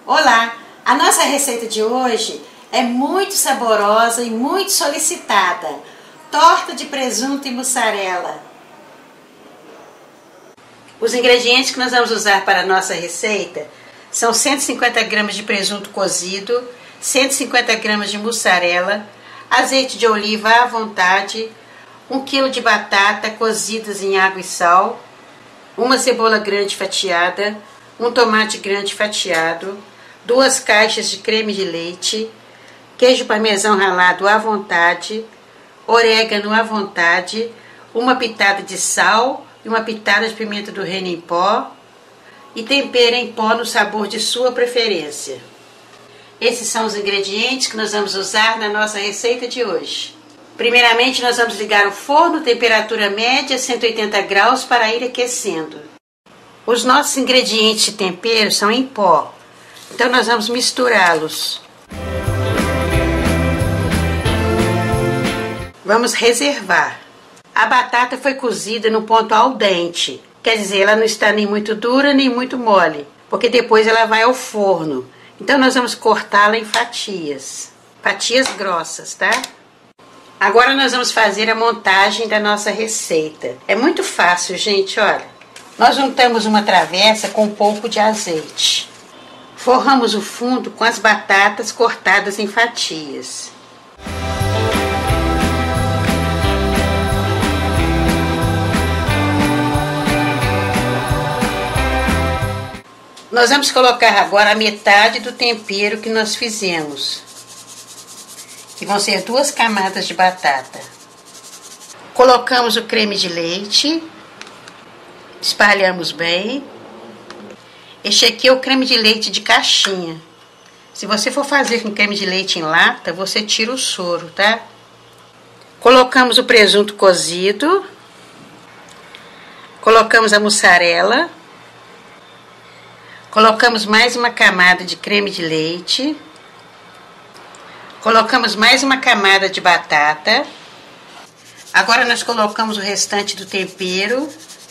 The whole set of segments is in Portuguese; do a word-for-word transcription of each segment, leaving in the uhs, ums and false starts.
Olá! A nossa receita de hoje é muito saborosa e muito solicitada. Torta de presunto e mussarela. Os ingredientes que nós vamos usar para a nossa receita são cento e cinquenta gramas de presunto cozido, cento e cinquenta gramas de mussarela, azeite de oliva à vontade, um quilo de batata cozidas em água e sal, uma cebola grande fatiada, um tomate grande fatiado, duas caixas de creme de leite, queijo parmesão ralado à vontade, orégano à vontade, uma pitada de sal e uma pitada de pimenta do reino em pó e tempero em pó no sabor de sua preferência. Esses são os ingredientes que nós vamos usar na nossa receita de hoje. Primeiramente, nós vamos ligar o forno, temperatura média, cento e oitenta graus, para ir aquecendo. Os nossos ingredientes de tempero são em pó, então nós vamos misturá-los. Vamos reservar. A batata foi cozida no ponto al dente, quer dizer, ela não está nem muito dura nem muito mole, porque depois ela vai ao forno. Então nós vamos cortá-la em fatias, fatias grossas, tá? Agora nós vamos fazer a montagem da nossa receita. É muito fácil, gente, olha. Nós juntamos uma travessa com um pouco de azeite. Forramos o fundo com as batatas cortadas em fatias. Nós vamos colocar agora a metade do tempero que nós fizemos, que vão ser duas camadas de batata. Colocamos o creme de leite, espalhamos bem. Este aqui é o creme de leite de caixinha. Se você for fazer com creme de leite em lata, você tira o soro, tá? Colocamos o presunto cozido, colocamos a mussarela. Colocamos mais uma camada de creme de leite. Colocamos mais uma camada de batata. Agora nós colocamos o restante do tempero.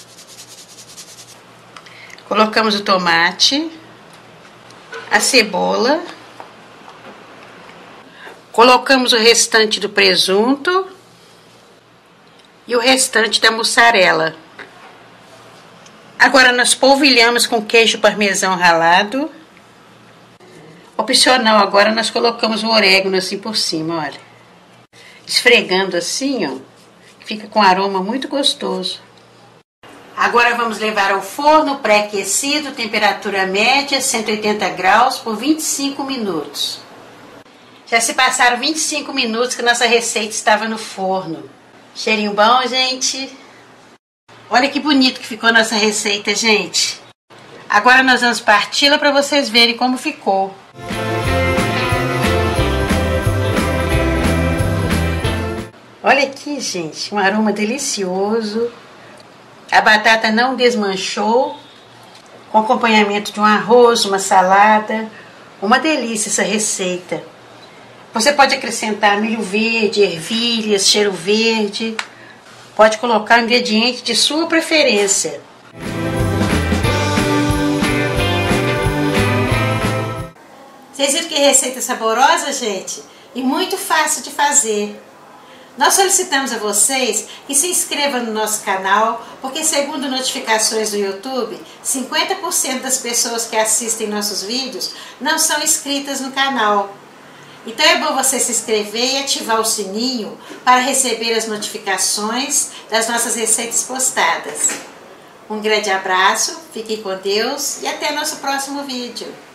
Colocamos o tomate, a cebola. Colocamos o restante do presunto e o restante da mussarela. Agora nós polvilhamos com queijo parmesão ralado. Opcional, agora nós colocamos o orégano assim por cima, olha. Esfregando assim, ó, fica com um aroma muito gostoso. Agora vamos levar ao forno pré-aquecido, temperatura média, cento e oitenta graus, por vinte e cinco minutos. Já se passaram vinte e cinco minutos que nossa receita estava no forno. Cheirinho bom, gente? Olha que bonito que ficou nossa receita, gente. Agora nós vamos parti-la para vocês verem como ficou. Olha aqui, gente, um aroma delicioso. A batata não desmanchou, com acompanhamento de um arroz, uma salada. Uma delícia essa receita. Você pode acrescentar milho verde, ervilhas, cheiro verde. Pode colocar o ingrediente de sua preferência. Vocês viram que receita saborosa, gente? E muito fácil de fazer. Nós solicitamos a vocês que se inscrevam no nosso canal, porque segundo notificações do YouTube, cinquenta por cento das pessoas que assistem nossos vídeos não são inscritas no canal. Então é bom você se inscrever e ativar o sininho para receber as notificações das nossas receitas postadas. Um grande abraço, fiquem com Deus e até nosso próximo vídeo.